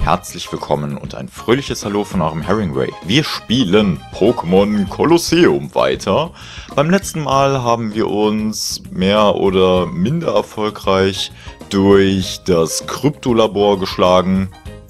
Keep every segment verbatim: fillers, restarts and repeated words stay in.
herzlich willkommen und ein fröhliches Hallo von eurem Herringray. Wir spielen Pokémon Colosseum weiter. Beim letzten Mal haben wir uns mehr oder minder erfolgreich durch das Kryptolabor geschlagen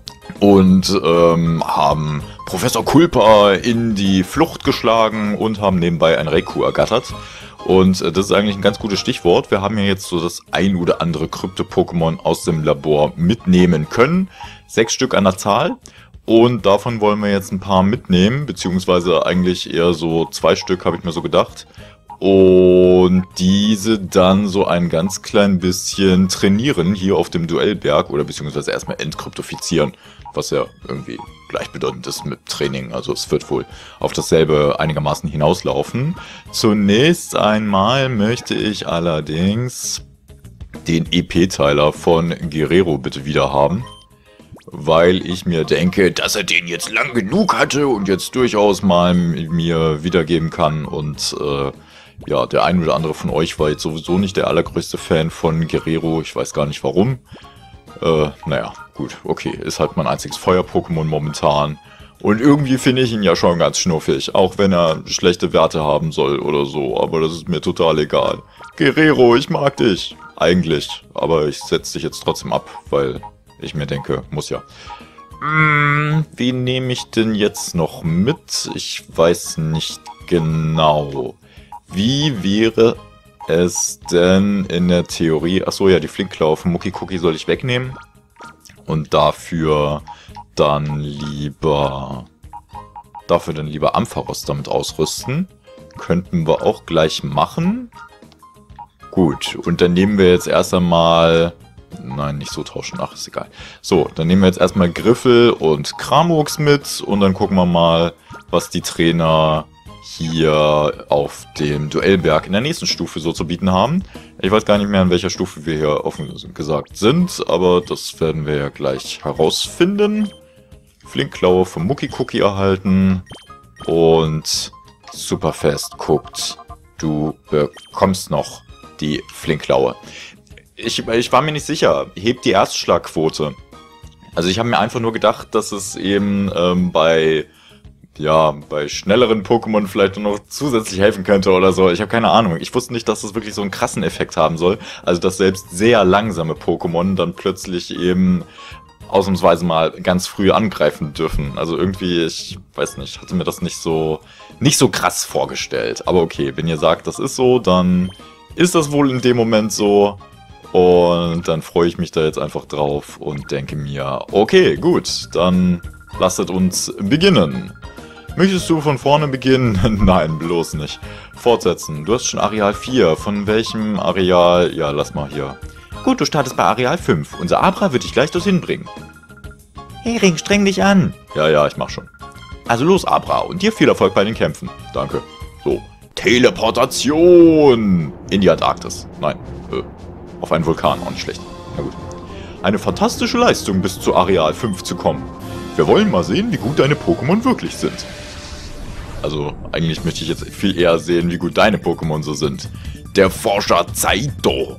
und ähm, haben Professor Kulpa in die Flucht geschlagen und haben nebenbei ein Raikou ergattert. Und äh, das ist eigentlich ein ganz gutes Stichwort. Wir haben ja jetzt so das ein oder andere Krypto-Pokémon aus dem Labor mitnehmen können. Sechs Stück an der Zahl. Und davon wollen wir jetzt ein paar mitnehmen, beziehungsweise eigentlich eher so zwei Stück, habe ich mir so gedacht. Und diese dann so ein ganz klein bisschen trainieren hier auf dem Duellberg oder beziehungsweise erstmal entkryptofizieren, was ja irgendwie gleichbedeutend ist mit Training. Also es wird wohl auf dasselbe einigermaßen hinauslaufen. Zunächst einmal möchte ich allerdings den E P-Teiler von Guerrero bitte wieder haben, weil ich mir denke, dass er den jetzt lang genug hatte und jetzt durchaus mal mir wiedergeben kann. Und äh, ja, der ein oder andere von euch war jetzt sowieso nicht der allergrößte Fan von Guerrero. Ich weiß gar nicht warum. Äh, naja, gut, okay. Ist halt mein einziges Feuer-Pokémon momentan. Und irgendwie finde ich ihn ja schon ganz schnuffig. Auch wenn er schlechte Werte haben soll oder so. Aber das ist mir total egal. Guerrero, ich mag dich. Eigentlich. Aber ich setze dich jetzt trotzdem ab, weil ich mir denke, muss ja. Hm, wen nehme ich denn jetzt noch mit? Ich weiß nicht genau. Wie wäre es denn in der Theorie... Achso, ja, die Flinkklaue von Mucki Cookie soll ich wegnehmen. Und dafür dann lieber... Dafür dann lieber Ampharos damit ausrüsten. Könnten wir auch gleich machen. Gut, und dann nehmen wir jetzt erst einmal... Nein, nicht so tauschen. Ach, ist egal. So, dann nehmen wir jetzt erstmal Griffel und Kramux mit. Und dann gucken wir mal, was die Trainer hier auf dem Duellberg in der nächsten Stufe so zu bieten haben. Ich weiß gar nicht mehr, an welcher Stufe wir hier offen gesagt sind, aber das werden wir ja gleich herausfinden. Flinkklaue vom Mucki Cookie erhalten und Superfest guckt, du bekommst noch die Flinkklaue. Ich, ich war mir nicht sicher, hebt die Erstschlagquote. Also ich habe mir einfach nur gedacht, dass es eben ähm, bei... ja, bei schnelleren Pokémon vielleicht noch zusätzlich helfen könnte oder so. Ich habe keine Ahnung. Ich wusste nicht, dass das wirklich so einen krassen Effekt haben soll. Also, dass selbst sehr langsame Pokémon dann plötzlich eben ausnahmsweise mal ganz früh angreifen dürfen. Also irgendwie, ich weiß nicht, hatte mir das nicht so, nicht so krass vorgestellt. Aber okay, wenn ihr sagt, das ist so, dann ist das wohl in dem Moment so. Und dann freue ich mich da jetzt einfach drauf und denke mir, okay, gut, dann lasset uns beginnen. Möchtest du von vorne beginnen? Nein, bloß nicht. Fortsetzen. Du hast schon Areal vier. Von welchem Areal? Ja, lass mal hier. Gut, du startest bei Areal fünf. Unser Abra wird dich gleich dorthin bringen. Hering, streng dich an. Ja, ja, ich mach schon. Also los, Abra. Und dir viel Erfolg bei den Kämpfen. Danke. So. Teleportation! In die Antarktis. Nein. Äh, auf einen Vulkan. Auch nicht schlecht. Na gut. Eine fantastische Leistung, bis zu Areal fünf zu kommen. Wir wollen mal sehen, wie gut deine Pokémon wirklich sind. Also, eigentlich möchte ich jetzt viel eher sehen, wie gut deine Pokémon so sind. Der Forscher Zaido.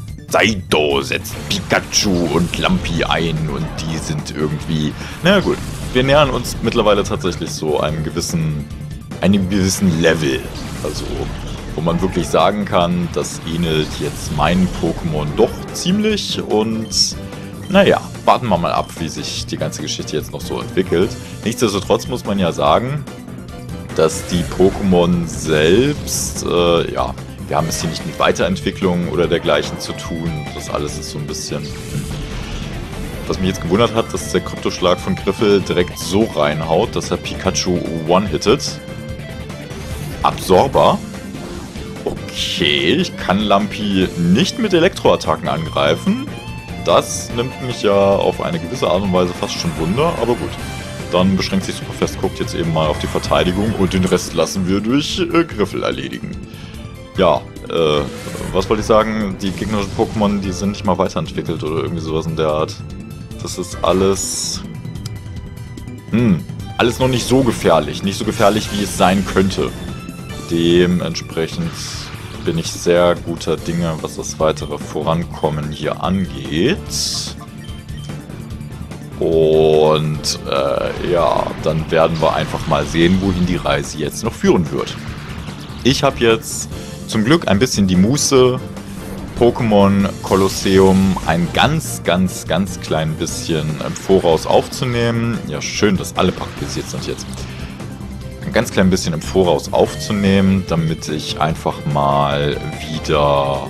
Zaido setzt Pikachu und Lampi ein und die sind irgendwie... Na gut, wir nähern uns mittlerweile tatsächlich so einem gewissen, einem gewissen Level. Also, wo man wirklich sagen kann, das ähnelt jetzt meinen Pokémon doch ziemlich und... Naja, warten wir mal ab, wie sich die ganze Geschichte jetzt noch so entwickelt. Nichtsdestotrotz muss man ja sagen, dass die Pokémon selbst, äh, ja, wir haben es hier nicht mit Weiterentwicklung oder dergleichen zu tun. Das alles ist so ein bisschen... Was mich jetzt gewundert hat, dass der Kryptoschlag von Griffel direkt so reinhaut, dass er Pikachu one-hittet. Absorber. Okay, ich kann Lampi nicht mit Elektroattacken angreifen. Das nimmt mich ja auf eine gewisse Art und Weise fast schon Wunder, aber gut. Dann beschränkt sich Superfest guckt jetzt eben mal auf die Verteidigung und den Rest lassen wir durch äh, Griffel erledigen. Ja, äh, was wollte ich sagen? Die gegnerischen Pokémon, die sind nicht mal weiterentwickelt oder irgendwie sowas in der Art. Das ist alles... Hm, alles noch nicht so gefährlich. Nicht so gefährlich, wie es sein könnte. Dementsprechend bin ich sehr guter Dinge, was das weitere Vorankommen hier angeht. Und Und äh, ja, dann werden wir einfach mal sehen, wohin die Reise jetzt noch führen wird. Ich habe jetzt zum Glück ein bisschen die Muße, Pokémon Kolosseum ein ganz, ganz, ganz klein bisschen im Voraus aufzunehmen. Ja, schön, dass alle paketisiert sind jetzt. Ein ganz klein bisschen im Voraus aufzunehmen, damit ich einfach mal wieder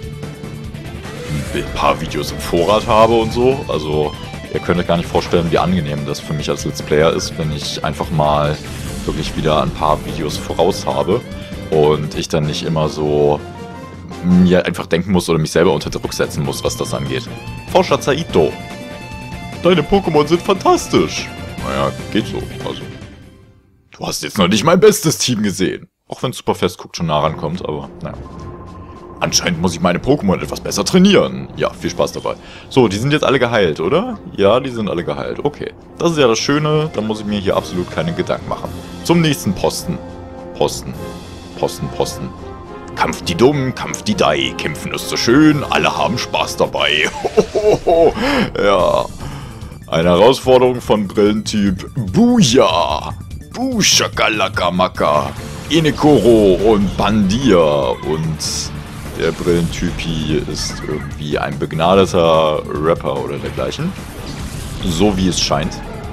ein paar Videos im Vorrat habe und so. Also, ihr könnt euch gar nicht vorstellen, wie angenehm das für mich als Let's Player ist, wenn ich einfach mal wirklich wieder ein paar Videos voraus habe und ich dann nicht immer so mir einfach denken muss oder mich selber unter Druck setzen muss, was das angeht. Forscher Saito, deine Pokémon sind fantastisch. Naja, geht so. Also, du hast jetzt noch nicht mein bestes Team gesehen. Auch wenn Superfest guckt schon nah rankommt, aber naja. Anscheinend muss ich meine Pokémon etwas besser trainieren. Ja, viel Spaß dabei. So, die sind jetzt alle geheilt, oder? Ja, die sind alle geheilt. Okay. Das ist ja das Schöne, da muss ich mir hier absolut keine Gedanken machen. Zum nächsten Posten. Posten. Posten, Posten. Kampf die Dummen, Kampf die Dai. Kämpfen ist so schön, alle haben Spaß dabei. Hohoho. Ja. Eine Herausforderung von Brillentyp Booyah. Boo Shakalaka Inekoro und Bandir. Und der Brillentypi ist irgendwie ein begnadeter Rapper oder dergleichen. So wie es scheint.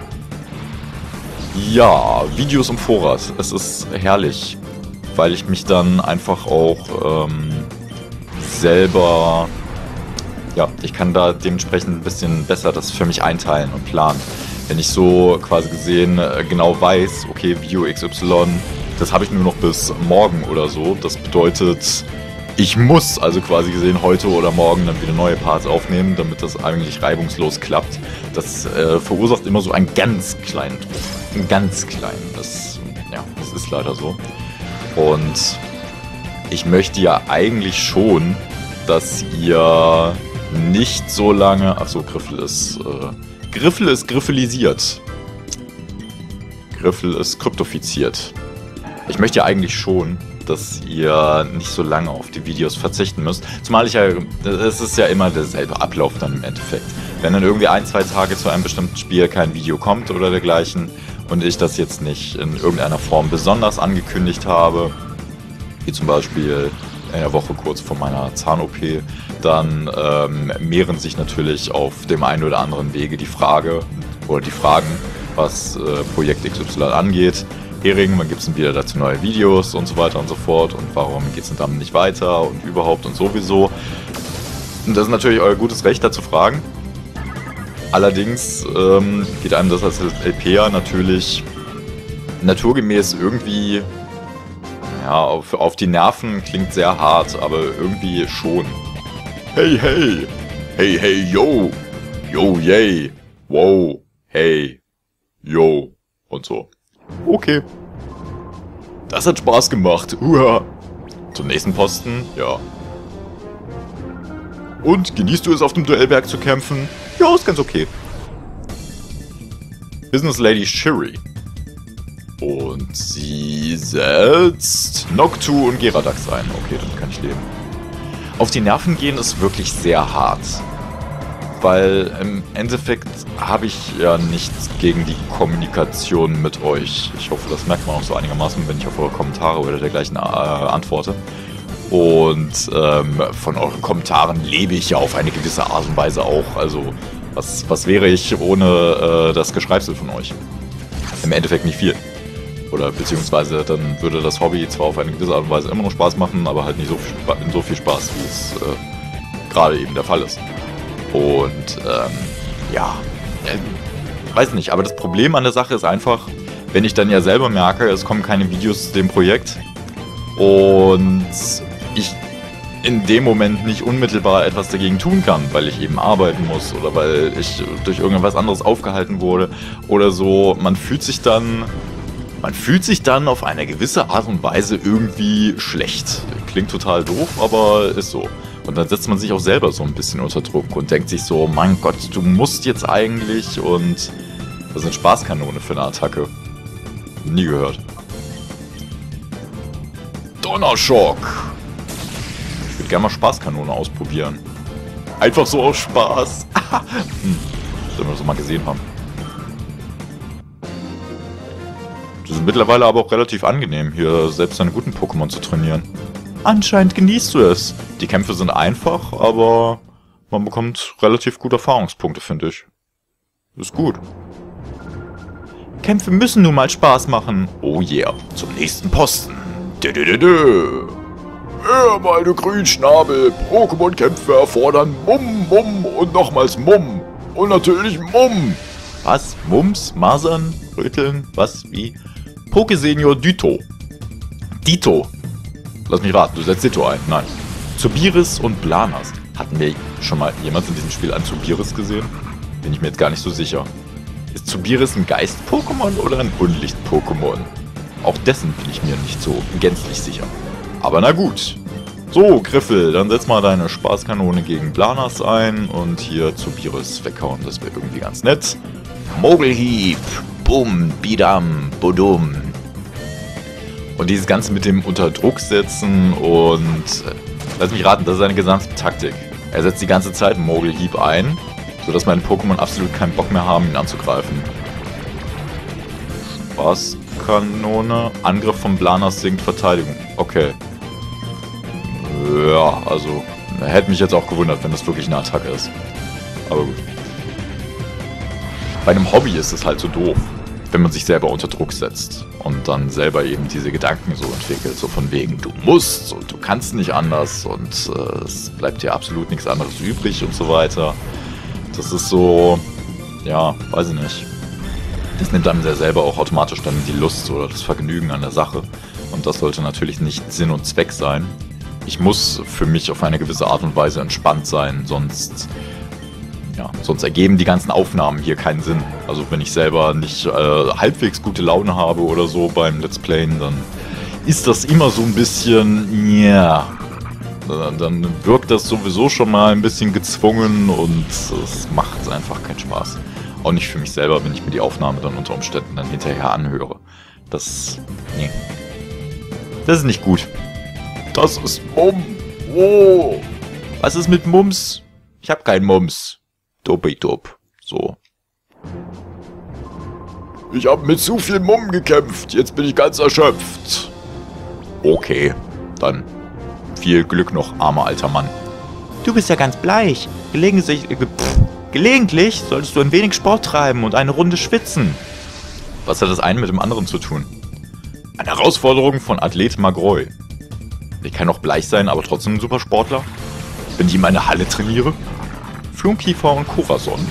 Ja, Videos im Vorrat. Es ist herrlich, weil ich mich dann einfach auch ähm, selber, ja, ich kann da dementsprechend ein bisschen besser das für mich einteilen und planen. Wenn ich so quasi gesehen äh, genau weiß, okay, Video X Y, das habe ich nur noch bis morgen oder so. Das bedeutet, ich muss also quasi gesehen heute oder morgen dann wieder neue Parts aufnehmen, damit das eigentlich reibungslos klappt. Das äh, verursacht immer so einen ganz kleinen Druck. Einen ganz kleinen. Das, ja, das ist leider so. Und ich möchte ja eigentlich schon, dass ihr nicht so lange... Achso, Griffel ist... Äh, Griffel ist griffelisiert. Griffel ist kryptofiziert. Ich möchte ja eigentlich schon, dass ihr nicht so lange auf die Videos verzichten müsst. Zumal ich ja... Es ist ja immer derselbe Ablauf dann im Endeffekt. Wenn dann irgendwie ein, zwei Tage zu einem bestimmten Spiel kein Video kommt oder dergleichen und ich das jetzt nicht in irgendeiner Form besonders angekündigt habe, wie zum Beispiel in der Woche kurz vor meiner Zahn-O P, dann ähm, mehren sich natürlich auf dem einen oder anderen Wege die Frage oder die Fragen, was äh, Projekt X Y angeht. Hering, wann gibt es denn wieder dazu neue Videos und so weiter und so fort und warum geht es denn dann nicht weiter und überhaupt und sowieso. Und das ist natürlich euer gutes Recht, da zu fragen. Allerdings ähm, geht einem das als L P ja natürlich naturgemäß irgendwie, ja, auf, auf die Nerven, klingt sehr hart, aber irgendwie schon. Hey, hey, hey, hey, yo, yo, yay, wow, hey, yo und so. Okay. Das hat Spaß gemacht, uha. Zum nächsten Posten, ja. Und, genießt du es, auf dem Duellberg zu kämpfen? Ja, ist ganz okay. Business Lady Shiri. Und sie setzt Noctu und Geradax ein. Okay, damit kann ich leben. Auf die Nerven gehen ist wirklich sehr hart. Weil im Endeffekt habe ich ja nichts gegen die Kommunikation mit euch. Ich hoffe, das merkt man auch so einigermaßen, wenn ich auf eure Kommentare oder dergleichen äh, antworte. Und ähm, von euren Kommentaren lebe ich ja auf eine gewisse Art und Weise auch. Also, was, was wäre ich ohne äh, das Geschreibsel von euch? Im Endeffekt nicht viel. Oder beziehungsweise dann würde das Hobby zwar auf eine gewisse Art und Weise immer noch Spaß machen, aber halt nicht so viel, so viel Spaß, wie es äh, gerade eben der Fall ist. Und ähm, ja, äh, weiß nicht, aber das Problem an der Sache ist einfach, wenn ich dann ja selber merke, es kommen keine Videos zu dem Projekt und ich in dem Moment nicht unmittelbar etwas dagegen tun kann, weil ich eben arbeiten muss oder weil ich durch irgendwas anderes aufgehalten wurde oder so, man fühlt sich dann, man fühlt sich dann auf eine gewisse Art und Weise irgendwie schlecht. Klingt total doof, aber ist so. Und dann setzt man sich auch selber so ein bisschen unter Druck und denkt sich so, mein Gott, du musst jetzt eigentlich und das ist eine Spaßkanone für eine Attacke. Nie gehört. Donnerschock! Ich würde gerne mal Spaßkanone ausprobieren. Einfach so aus Spaß. hm. Sollen wir das mal gesehen haben. Die sind mittlerweile aber auch relativ angenehm, hier selbst seine guten Pokémon zu trainieren. Anscheinend genießt du es. Die Kämpfe sind einfach, aber man bekommt relativ gute Erfahrungspunkte, finde ich. Ist gut. Kämpfe müssen nun mal Spaß machen. Oh yeah, zum nächsten Posten. Dö, dö, dö, dö. Ja, meine Grünschnabel. Pokémon-Kämpfe erfordern Mumm, Mumm und nochmals Mumm. Und natürlich Mumm. Was? Mums? Masern? Röteln? Was? Wie? Pokésenior Ditto. Ditto. Lass mich raten, du setzt Ditto ein. Nein. Zubiris und Blanas. Hatten wir schon mal jemals in diesem Spiel einen Zubiris gesehen? Bin ich mir jetzt gar nicht so sicher. Ist Zubiris ein Geist-Pokémon oder ein Unlicht-Pokémon? Auch dessen bin ich mir nicht so gänzlich sicher. Aber na gut. So, Griffel, dann setz mal deine Spaßkanone gegen Blanas ein und hier Zubiris weghauen. Das wäre irgendwie ganz nett. Mogelhieb. Bum, Bidam, Budum. Und dieses Ganze mit dem Unterdruck setzen und... Lass mich raten, das ist seine gesamte Taktik. Er setzt die ganze Zeit Mogelhieb ein, sodass meine Pokémon absolut keinen Bock mehr haben, ihn anzugreifen. Spaßkanone. Angriff von Blanas sinkt Verteidigung. Okay. Ja, also... Hätte mich jetzt auch gewundert, wenn das wirklich eine Attacke ist. Aber gut. Bei einem Hobby ist es halt so doof, wenn man sich selber unter Druck setzt und dann selber eben diese Gedanken so entwickelt, so von wegen, du musst und du kannst nicht anders und äh, es bleibt dir absolut nichts anderes übrig und so weiter. Das ist so, ja, weiß ich nicht. Das nimmt einem sehr selber auch automatisch dann die Lust oder das Vergnügen an der Sache und das sollte natürlich nicht Sinn und Zweck sein. Ich muss für mich auf eine gewisse Art und Weise entspannt sein, sonst... Ja, sonst ergeben die ganzen Aufnahmen hier keinen Sinn. Also wenn ich selber nicht äh, halbwegs gute Laune habe oder so beim Let's Playen, dann ist das immer so ein bisschen, ja, dann, dann wirkt das sowieso schon mal ein bisschen gezwungen und es macht einfach keinen Spaß. Auch nicht für mich selber, wenn ich mir die Aufnahme dann unter Umständen dann hinterher anhöre. Das, nee. Das ist nicht gut. Das ist Mumm. Oh. Was ist mit Mums? Ich hab keinen Mums. Doppeldopp. So. Ich habe mit zu viel Mumm gekämpft. Jetzt bin ich ganz erschöpft. Okay. Dann viel Glück noch, armer alter Mann. Du bist ja ganz bleich. Gelegentlich, äh, pff, gelegentlich solltest du ein wenig Sport treiben und eine Runde schwitzen. Was hat das eine mit dem anderen zu tun? Eine Herausforderung von Athlet Magroy. Ich kann auch bleich sein, aber trotzdem ein Supersportler. Wenn ich in meine Halle trainiere. Flunkiefer und Corazon.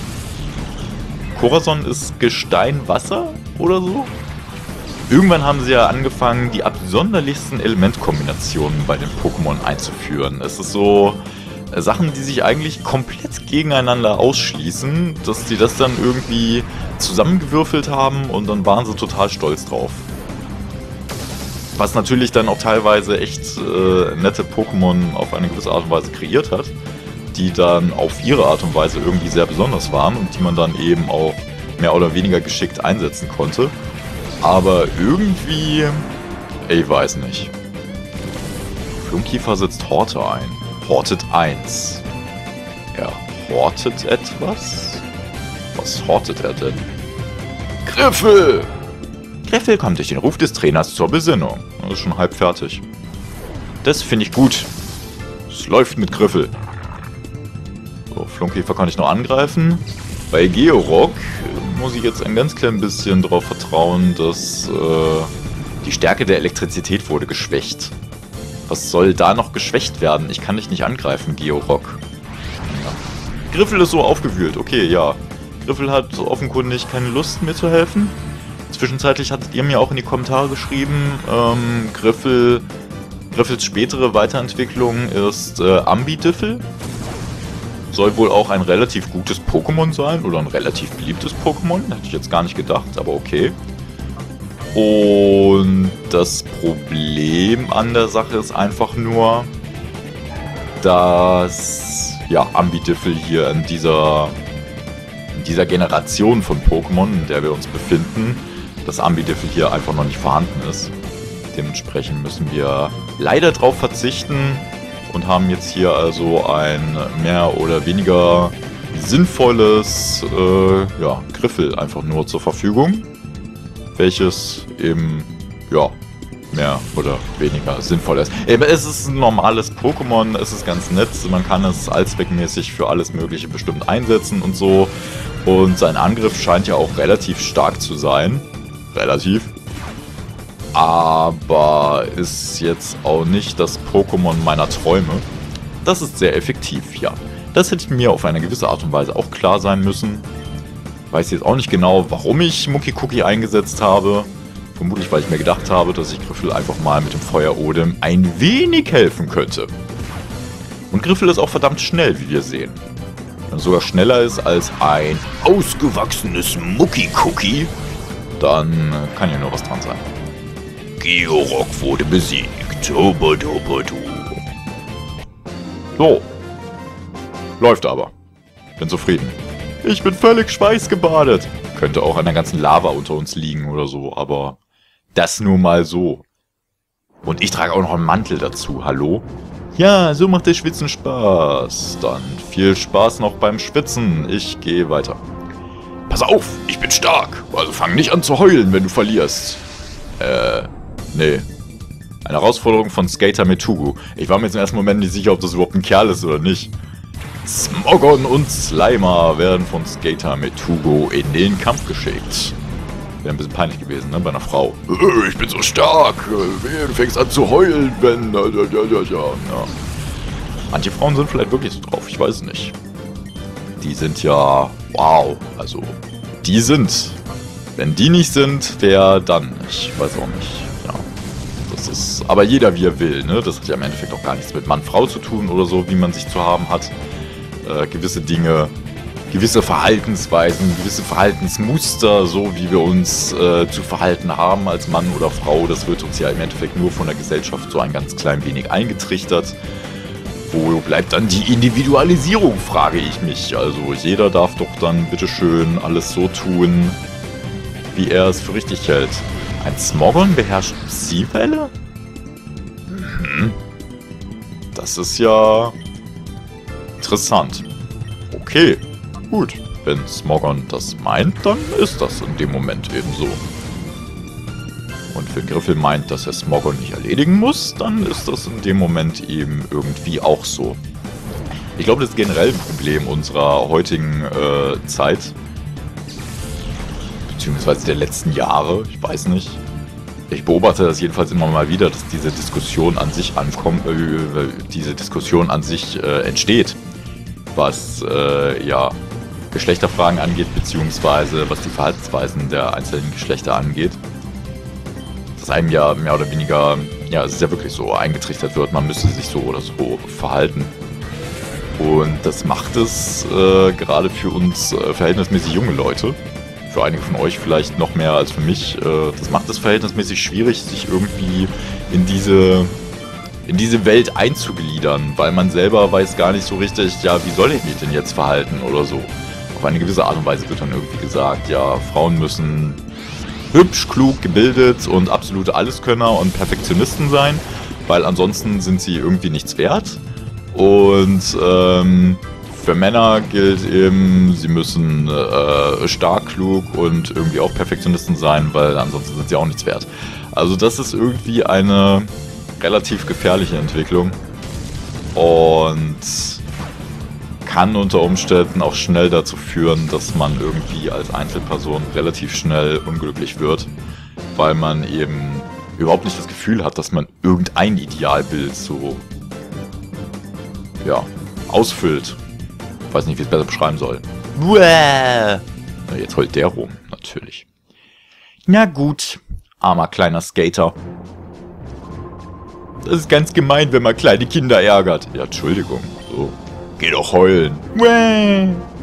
Corazon ist Gestein, Wasser oder so? Irgendwann haben sie ja angefangen, die absonderlichsten Elementkombinationen bei den Pokémon einzuführen. Es ist so äh, Sachen, die sich eigentlich komplett gegeneinander ausschließen, dass sie das dann irgendwie zusammengewürfelt haben und dann waren sie total stolz drauf. Was natürlich dann auch teilweise echt äh, nette Pokémon auf eine gewisse Art und Weise kreiert hat, die dann auf ihre Art und Weise irgendwie sehr besonders waren und die man dann eben auch mehr oder weniger geschickt einsetzen konnte. Aber irgendwie, ich weiß nicht. Flunkiefer setzt Horte ein. Hortet eins. Er hortet etwas? Was hortet er denn? Griffel! Griffel kommt durch den Ruf des Trainers zur Besinnung. Das ist schon halb fertig. Das finde ich gut. Es läuft mit Griffel. So, Flunkiefer kann ich noch angreifen. Bei Georock muss ich jetzt ein ganz klein bisschen darauf vertrauen, dass äh, die Stärke der Elektrizität wurde geschwächt. Was soll da noch geschwächt werden? Ich kann dich nicht angreifen, Georock. Ja. Griffel ist so aufgewühlt. Okay, ja. Griffel hat offenkundig keine Lust, mir zu helfen. Zwischenzeitlich hattet ihr mir auch in die Kommentare geschrieben, ähm, Griffel, Griffels spätere Weiterentwicklung ist äh, Ambidüffel. Soll wohl auch ein relativ gutes Pokémon sein oder ein relativ beliebtes Pokémon. Hätte ich jetzt gar nicht gedacht, aber okay. Und das Problem an der Sache ist einfach nur, dass ja, Ambidüffel hier in dieser, in dieser Generation von Pokémon, in der wir uns befinden, dass Ambidüffel hier einfach noch nicht vorhanden ist. Dementsprechend müssen wir leider darauf verzichten und haben jetzt hier also ein mehr oder weniger sinnvolles äh, ja, Griffel einfach nur zur Verfügung. welches eben, ja, mehr oder weniger sinnvoll ist. Eben, es ist ein normales Pokémon, es ist ganz nett, man kann es allzweckmäßig für alles Mögliche bestimmt einsetzen und so. Und sein Angriff scheint ja auch relativ stark zu sein. Relativ. Aber ist jetzt auch nicht das Pokémon meiner Träume. Das ist sehr effektiv, ja. Das hätte mir auf eine gewisse Art und Weise auch klar sein müssen. Weiß jetzt auch nicht genau, warum ich Mucki Cookie eingesetzt habe. Vermutlich, weil ich mir gedacht habe, dass ich Griffel einfach mal mit dem Feuerodem ein wenig helfen könnte. Und Griffel ist auch verdammt schnell, wie wir sehen. Wenn er sogar schneller ist als ein ausgewachsenes Mucki Cookie, dann kann ja nur was dran sein. Georock wurde besiegt. So. Läuft aber. Bin zufrieden. Ich bin völlig schweißgebadet. Könnte auch an der ganzen Lava unter uns liegen oder so, aber das nur mal so. Und ich trage auch noch einen Mantel dazu, hallo? Ja, so macht der Schwitzen Spaß. Dann viel Spaß noch beim Schwitzen. Ich gehe weiter. Pass auf, ich bin stark. Also fang nicht an zu heulen, wenn du verlierst. Äh, nee. Eine Herausforderung von Skater Metugu. Ich war mir jetzt im ersten Moment nicht sicher, ob das überhaupt ein Kerl ist oder nicht. Smogon und Slimer werden von Skater Metugu in den Kampf geschickt. Wäre ein bisschen peinlich gewesen, ne, bei einer Frau. Ich bin so stark. Du fängst an zu heulen, wenn... Ja, ja, ja. Manche Frauen sind vielleicht wirklich so drauf, ich weiß es nicht. Die sind ja... Wow, also... Die sind... Wenn die nicht sind, wer dann? Ich weiß auch nicht. Ja. Das ist... Aber jeder wie er will, ne? Das hat ja im Endeffekt auch gar nichts mit Mann-Frau zu tun oder so, wie man sich zu haben hat. Äh, gewisse Dinge, gewisse Verhaltensweisen, gewisse Verhaltensmuster, so wie wir uns äh, zu verhalten haben als Mann oder Frau, das wird uns ja im Endeffekt nur von der Gesellschaft so ein ganz klein wenig eingetrichtert. Wo bleibt dann die Individualisierung, frage ich mich. Also jeder darf doch dann bitteschön alles so tun, wie er es für richtig hält. Ein Smogon beherrscht Psy-Welle? Mhm. Das ist ja... interessant. Okay, gut. Wenn Smogon das meint, dann ist das in dem Moment eben so. Und wenn Griffel meint, dass er Smogon nicht erledigen muss, dann ist das in dem Moment eben irgendwie auch so. Ich glaube, das ist generell ein Problem unserer heutigen äh, Zeit. Beziehungsweise der letzten Jahre, ich weiß nicht. Ich beobachte das jedenfalls immer mal wieder, dass diese Diskussion an sich ankommt, äh, diese Diskussion an sich äh, entsteht. Was äh, ja, Geschlechterfragen angeht, beziehungsweise was die Verhaltensweisen der einzelnen Geschlechter angeht. Dass einem ja mehr oder weniger, ja, es ist ja wirklich so, eingetrichtert wird, man müsste sich so oder so verhalten. Und das macht es äh, gerade für uns äh, verhältnismäßig junge Leute, für einige von euch vielleicht noch mehr als für mich, äh, das macht es verhältnismäßig schwierig, sich irgendwie in diese... in diese Welt einzugliedern, weil man selber weiß gar nicht so richtig, ja, wie soll ich mich denn jetzt verhalten oder so. Auf eine gewisse Art und Weise wird dann irgendwie gesagt, ja, Frauen müssen hübsch, klug, gebildet und absolute Alleskönner und Perfektionisten sein, weil ansonsten sind sie irgendwie nichts wert. Und ähm, für Männer gilt eben, sie müssen äh, stark, klug und irgendwie auch Perfektionisten sein, weil ansonsten sind sie auch nichts wert. Also das ist irgendwie eine... relativ gefährliche Entwicklung und kann unter Umständen auch schnell dazu führen, dass man irgendwie als Einzelperson relativ schnell unglücklich wird, weil man eben überhaupt nicht das Gefühl hat, dass man irgendein Idealbild so ja, ausfüllt. Ich weiß nicht, wie ich es besser beschreiben soll. Buah! Jetzt heult der rum, natürlich. Na gut, armer kleiner Skater. Das ist ganz gemein, wenn man kleine Kinder ärgert. Ja, Entschuldigung. So. Geh doch heulen.